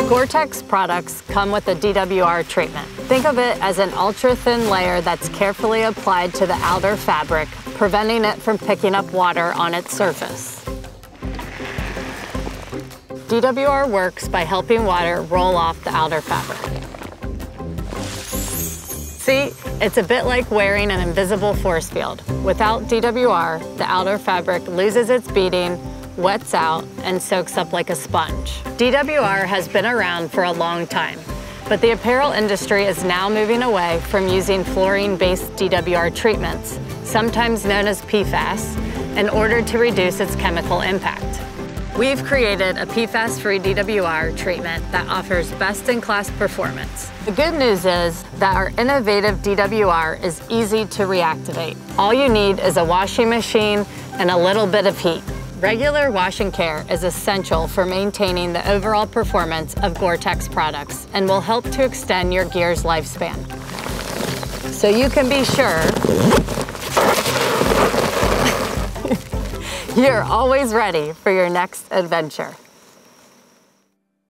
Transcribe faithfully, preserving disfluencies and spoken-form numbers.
GORE-TEX products come with a D W R treatment. Think of it as an ultra-thin layer that's carefully applied to the outer fabric, preventing it from picking up water on its surface. D W R works by helping water roll off the outer fabric. See, it's a bit like wearing an invisible force field. Without D W R, the outer fabric loses its beading, wets out, and soaks up like a sponge. D W R has been around for a long time, but the apparel industry is now moving away from using fluorine-based D W R treatments, sometimes known as P FAS, in order to reduce its chemical impact. We've created a P FAS-free D W R treatment that offers best-in-class performance. The good news is that our innovative D W R is easy to reactivate. All you need is a washing machine and a little bit of heat. Regular wash and care is essential for maintaining the overall performance of GORE-TEX products and will help to extend your gear's lifespan. So you can be sure you're always ready for your next adventure.